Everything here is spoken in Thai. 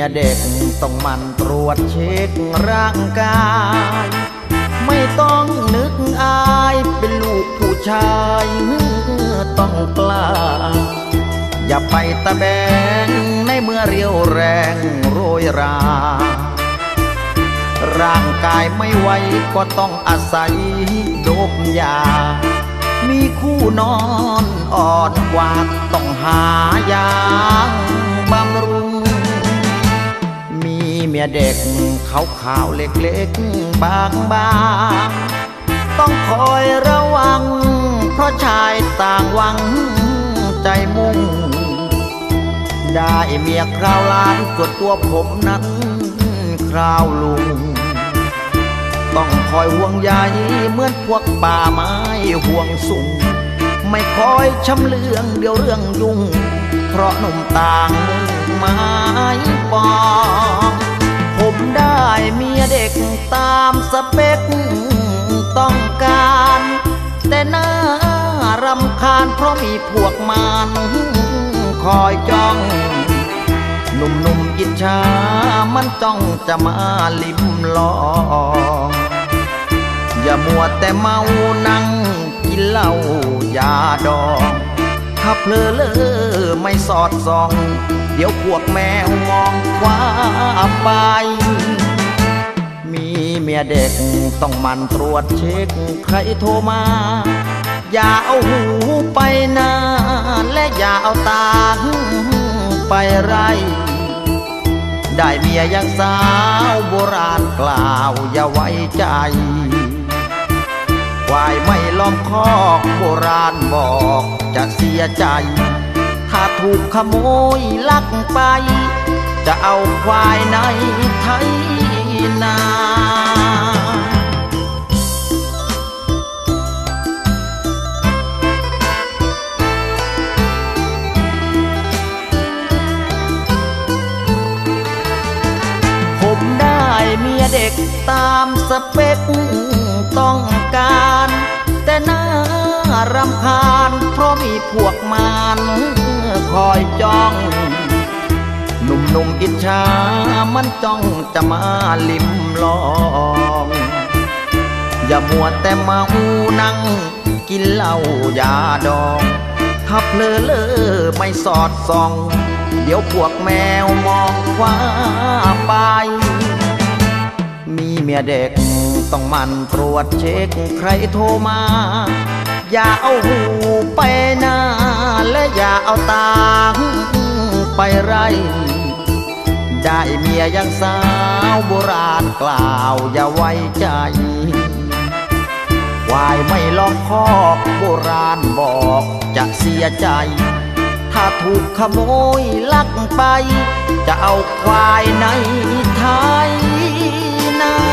ยเด็กต้องมันตรวจเช็คร่างกายไม่ต้องนึกอายเป็นลูกผู้ชายต้องกล้าอย่าไปตะแบงในเมื่อเรียวแรงโรยราร่างกายไม่ไหวก็ต้องอาศัยโดบยามีคู่นอนอ่อนกว่าต้องหายาบำรุงมีเมียเด็กขาวๆเล็กๆบางๆต้องคอยระวังเพราะชายต่างหวังใจมุ่งได้เมียคราวล้านส่วนตัวผมนั้นคราวลุงต้องคอยห่วงใยเหมือนพวกป่าไม้ห่วงสุงไม่คอยช้ำเลืองเดี๋ยวเรื่องยุ่งเพราะหนุ่มต่างมุ่งหมายปองผมได้เมียเด็กตามสเปคต้องการแต่น่ารำคาญเพราะมีพวกมันคอยจ้องหนุ่มๆอิจฉามันจ้องจะมาลิ้มลองอย่ามัวแต่เมานั่งกินเหล้ายาดองถ้าเพลอเลอไม่สอดส่องเดี๋ยวพวกแมวมองคว้าไปมีเมียเด็กต้องมันตรวจเช็คใครโทรมาอย่าเอาหูไปนาและอย่าเอาตาไปไรได้เมียยังสาวโบราณกล่าวอย่าไว้ใจควายไม่ล้อมคอกโบราณบอกจะเสียใจถ้าถูกขโมยลักไปจะเอาควายในไทยนาผมได้เมียเด็กตามสเปคต้องการแต่น่ารำคาญเพราะมีพวกมันคอยจ้องหนุ่มอิจฉามันจ้องจะมาลิ้มลองอย่ามัวแต่เมานั่งกินเหล้ายาดองถ้าเพลอเลอไม่สอดส่องเดี๋ยวพวกแมวมองคว้าไปมีเมียเด็กต้องมันตรวจเช็คใครโทรมาอย่าเอาหูไปนาและอย่าเอาตาไปไรได้เมียยังสาวโบราณกล่าวอย่าไว้ใจควายไม่ล้อมคอกโบราณบอกจะเสียใจถ้าถูกขโมยลักไปจะเอาควายในไทยนา